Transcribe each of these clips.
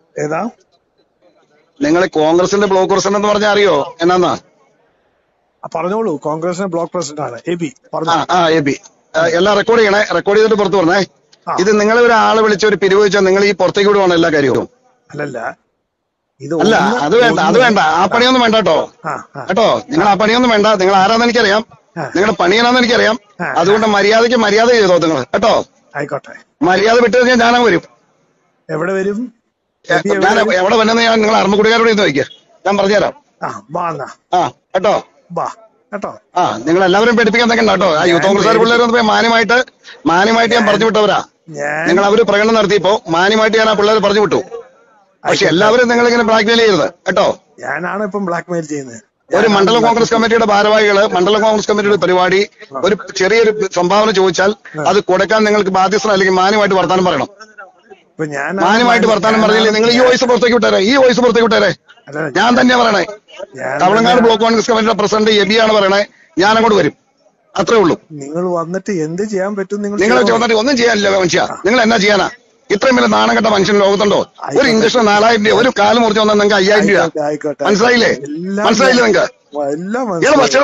ഏതാ? നിങ്ങൾ കോൺഗ്രസിന്റെ ബ്ലോക്ക് പ്രസിഡന്റ് എന്ന് പറഞ്ഞാൽ അറിയോ എന്നാ? പറഞ്ഞോളൂ. കോൺഗ്രസിന്റെ ബ്ലോക്ക് പ്രസിഡന്റ് ആണ് എബി. എബി എല്ലാം റെക്കോർഡ് ചെയ്യണേ. റെക്കോർഡ് ചെയ്തിട്ട് പുറത്ത് പറഞ്ഞേ. ഇത് നിങ്ങൾ ഒരാളെ വിളിച്ച് ഒരു പിരിവ് വെച്ചാൽ നിങ്ങൾ ഈ പുറത്തേക്ക് വിടുവാണ് എല്ലാ കാര്യവും. അല്ലല്ല, അല്ല അത് വേണ്ട. ആ പണിയൊന്നും വേണ്ട കേട്ടോ. നിങ്ങൾ ആ പണിയൊന്നും വേണ്ട. നിങ്ങൾ ആരാന്ന് എനിക്കറിയാം. നിങ്ങളുടെ പണിയാണെന്ന് എനിക്കറിയാം. അതുകൊണ്ട് മര്യാദ ചെയ്തോ നിങ്ങൾ കേട്ടോ. ആയിക്കോട്ടെ. മര്യാദ വിട്ടു കഴിഞ്ഞാൽ ഞാനങ്ങ് വരും. എവിടെ വരും? ഞാൻ എവിടെ വന്നെന്ന് ഞാൻ നിങ്ങൾ അറുമക്കുടിക്കാരോട് ഇന്ന് വയ്ക്കുക. ഞാൻ പറഞ്ഞുതരാം. കേട്ടോ. നിങ്ങൾ എല്ലാവരും പഠിപ്പിക്കാൻ നിൽക്കണ്ട കേട്ടോ. ആ യൂത്ത് കോൺഗ്രസ് പിള്ളേരൊന്നും മാന്യമായിട്ട് ഞാൻ പറഞ്ഞു വിട്ടവരാ. നിങ്ങൾ അവര് പ്രകടനം നടത്തിയപ്പോ മാന്യമായിട്ട് ഞാൻ ആ പിള്ളേർ പറഞ്ഞു വിട്ടു. പക്ഷെ എല്ലാവരും നിങ്ങൾ ഇങ്ങനെ ബ്ലാക്ക്മെയിൽ ചെയ്യരുത് കേട്ടോ. ഞാനാണ് ഇപ്പം ബ്ലാക്ക്മെയിൽ ചെയ്യുന്നത്. ഒരു മണ്ഡലം കോൺഗ്രസ് കമ്മിറ്റിയുടെ ഭാരവാഹികള് മണ്ഡലം കോൺഗ്രസ് കമ്മിറ്റിയുടെ പരിപാടി ഒരു ചെറിയൊരു സംഭാവന ചോദിച്ചാൽ അത് കൊടുക്കാൻ നിങ്ങൾക്ക് ബാധ്യസ്ഥ അല്ലെങ്കിൽ മാന്യമായിട്ട് വർത്താനം പറയണം. മാന്യമായിട്ട് വർത്താനം പറഞ്ഞില്ലേ നിങ്ങൾ ഈ വോയിസ് പുറത്തേക്ക് വിട്ടേരെ. ഞാൻ തന്നെയാ പറയണേ. തമിഴ്നാട് ബ്ലോക്ക് കോൺഗ്രസ് കമ്മിറ്റിയുടെ പ്രസിഡന്റ് എബിയാണ് പറയണേ. ഞാൻ അങ്ങോട്ട് വരും. അത്രേ ഉള്ളൂ. നിങ്ങൾ വന്നിട്ട് എന്ത് ചെയ്യാൻ പറ്റും? നിങ്ങൾ വന്നിട്ട് ഒന്നും ചെയ്യാനില്ല മനുഷ്യ. നിങ്ങൾ എന്നാ ചെയ്യാനാ? ഇത്രയും വലിയ നാണം കെട്ട മനുഷ്യൻ ലോകത്തുണ്ടോ? ഒരു ഇഞ്ചക്ഷൻ 4000 രൂപ, ഒരു കാല് മുറിച്ച് വന്നാൽ നിങ്ങൾക്ക് 5000 രൂപ. മനസ്സിലായില്ലേ നിങ്ങൾക്ക്? പക്ഷേ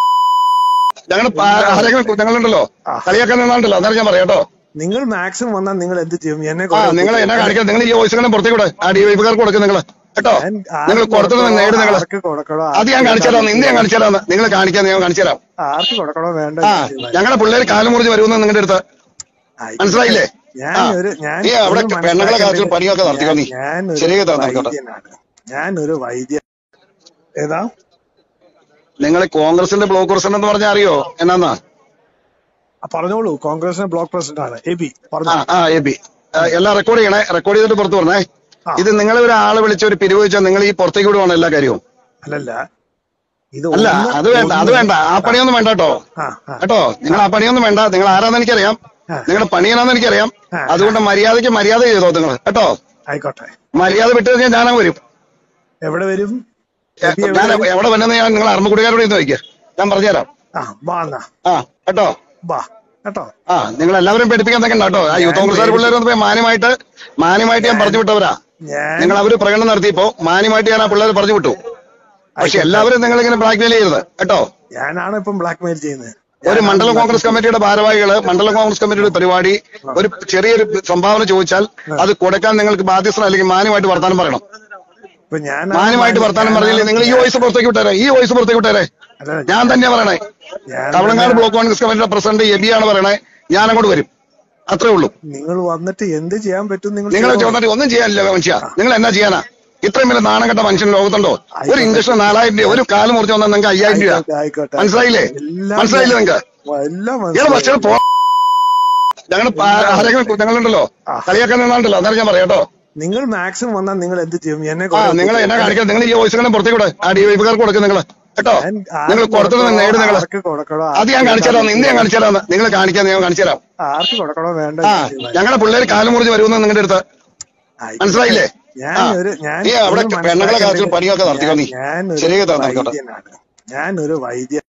ഞങ്ങളുണ്ടല്ലോ കളിയാക്കാൻ നിന്നാണ്ടല്ലോ. അന്നേരം ഞാൻ പറയാം കേട്ടോ. നിങ്ങൾ മാക്സിമം വന്നാൽ നിങ്ങൾ എന്ത് ചെയ്യും? നിങ്ങൾ എന്നെ കാണിക്കാൻ നിങ്ങൾ ഈ വോയിസ് ഇങ്ങനെ പുറത്തേക്ക് വിട്. ആ ഡിവൈഫുകാർക്ക് കൊടുക്കും നിങ്ങൾ കേട്ടോ. നിങ്ങൾ കൊടുത്തത് നേട് നിങ്ങൾ. അത് ഞാൻ കാണിച്ചുതരാം. ഇന്ന് ഞാൻ കാണിച്ചുതരാന്ന്. നിങ്ങൾ കാണിക്കാൻ ഞാൻ കാണിച്ചുതരാം. ആർക്ക് കൊടുക്കണോ വേണ്ട. ഞങ്ങളുടെ പിള്ളേർ കാല് മുറിച്ച് വരുമെന്ന് നിങ്ങളുടെ അടുത്ത്. മനസ്സിലായില്ലേ? അവിടെ പെണ്ണുങ്ങളെ കാര്യത്തിൽ പണിയൊക്കെ നടത്തിക്കോ നീ. ഞാനൊരു വൈദ്യ. ഏതാ? നിങ്ങൾ കോൺഗ്രസിന്റെ ബ്ലോക്ക് പ്രസിഡന്റ് എന്ന് പറഞ്ഞാൽ അറിയോ എന്നാ? പറഞ്ഞോളൂ. കോൺഗ്രസിന്റെ ബ്ലോക്ക് പ്രസിഡന്റ് ആണ് എബി. എബി എല്ലാം റെക്കോർഡ് ചെയ്യണേ. റെക്കോർഡ് ചെയ്തിട്ട് പുറത്ത് പറഞ്ഞേ. ഇത് നിങ്ങൾ ഒരാളെ വിളിച്ച് ഒരു പിരിവ് വെച്ചാൽ നിങ്ങൾ ഈ പുറത്തേക്ക് വിടുവാണ് എല്ലാ കാര്യവും. അല്ലല്ല, അത് വേണ്ട. ആ പണിയൊന്നും വേണ്ട കേട്ടോ. നിങ്ങൾ ആ പണിയൊന്നും വേണ്ട. നിങ്ങൾ ആരാന്ന് എനിക്കറിയാം. നിങ്ങളുടെ പണിയാണെന്ന് എനിക്കറിയാം. അതുകൊണ്ട് മര്യാദ ചെയ്തോ നിങ്ങൾ കേട്ടോ. ആയിക്കോട്ടെ. മര്യാദ വിട്ടു കഴിഞ്ഞാൽ ഞാനങ്ങ് വരും. എവിടെ വരും? ഞാൻ എവിടെ വന്നെന്ന് ഞാൻ നിങ്ങൾ അറുമക്കുടിക്കാരോട് ഇന്ന് വയ്ക്കുക. ഞാൻ പറഞ്ഞുതരാം. കേട്ടോ. നിങ്ങൾ എല്ലാവരും പഠിപ്പിക്കാൻ നിൽക്കണ്ട കേട്ടോ. ആ യൂത്ത് കോൺഗ്രസ് പിള്ളേരൊന്നും മാന്യമായിട്ട് ഞാൻ പറഞ്ഞു വിട്ടവരാ. നിങ്ങൾ അവര് പ്രകടനം നടത്തിയപ്പോ മാന്യമായിട്ട് ഞാൻ ആ പിള്ളേർ പറഞ്ഞു വിട്ടു. പക്ഷെ എല്ലാവരും നിങ്ങൾ ഇങ്ങനെ ബ്ലാക്ക്മെയിൽ ചെയ്യരുത് കേട്ടോ. ഞാനാണ് ഇപ്പം ബ്ലാക്ക്മെയിൽ ചെയ്യുന്നത്. ഒരു മണ്ഡലം കോൺഗ്രസ് കമ്മിറ്റിയുടെ ഭാരവാഹികള് മണ്ഡലം കോൺഗ്രസ് കമ്മിറ്റിയുടെ പരിപാടി ഒരു ചെറിയൊരു സംഭാവന ചോദിച്ചാൽ അത് കൊടുക്കാൻ നിങ്ങൾക്ക് ബാധ്യസ്ഥ അല്ലെങ്കിൽ മാന്യമായിട്ട് വർത്താനം പറയണം. മാന്യമായിട്ട് വർത്താനം പറഞ്ഞില്ലേ നിങ്ങൾ ഈ വോയിസ് പുറത്തേക്ക് വിട്ടേരെ. ഞാൻ തന്നെയാ പറയണേ. തമിഴ്നാട് ബ്ലോക്ക് കോൺഗ്രസ് കമ്മിറ്റിയുടെ പ്രസിഡന്റ് എബിയാണ് പറയണേ. ഞാൻ അങ്ങോട്ട് വരും. അത്രേ ഉള്ളൂ. നിങ്ങൾ വന്നിട്ട് എന്ത് ചെയ്യാൻ പറ്റും? നിങ്ങൾ വന്നിട്ട് ഒന്നും ചെയ്യാനില്ല മനുഷ്യ. നിങ്ങൾ എന്നാ ചെയ്യാനാ? ഇത്രയും വലിയ നാണം കെട്ട മനുഷ്യൻ ലോകത്തുണ്ടോ? ഒരു ഇഞ്ചക്ഷൻ 4000 രൂപ, ഒരു കാല് മുറിച്ച് വന്നാൽ നിങ്ങൾക്ക് 5000 രൂപ. മനസ്സിലായില്ലേ നിങ്ങൾക്ക്? പക്ഷേ ഞങ്ങളുണ്ടല്ലോ കളിയാക്കാൻ നിന്നാണ്ടല്ലോ. അന്നേരം ഞാൻ പറയാം കേട്ടോ. നിങ്ങൾ മാക്സിമം വന്നാൽ നിങ്ങൾ എന്ത് ചെയ്യും? നിങ്ങൾ എന്നെ കാണിക്കാൻ നിങ്ങൾ ഈ വോയിസ് ഇങ്ങനെ പുറത്തേക്ക് വിട്. ആ ഡിവൈഫുകാർക്ക് കൊടുക്കും നിങ്ങൾ കേട്ടോ. നിങ്ങൾ കൊടുത്തത് നേട് നിങ്ങൾ. അത് ഞാൻ കാണിച്ചുതരാം. ഇന്ന് ഞാൻ കാണിച്ചുതരാം. നിങ്ങൾ കാണിക്കാൻ ഞാൻ കാണിച്ചുതരാം. ആർക്ക് കൊടുക്കണോ വേണ്ട. ഞങ്ങളുടെ പിള്ളേർ കാല് മുറിച്ച് വരുമെന്ന് നിങ്ങളുടെ അടുത്ത്. മനസ്സിലായില്ലേ? അവിടെ പെണ്ണുങ്ങളെ കാര്യത്തിൽ പണിയൊക്കെ നടത്തിക്കോ നീ. ഞാനൊരു വൈദ്യ.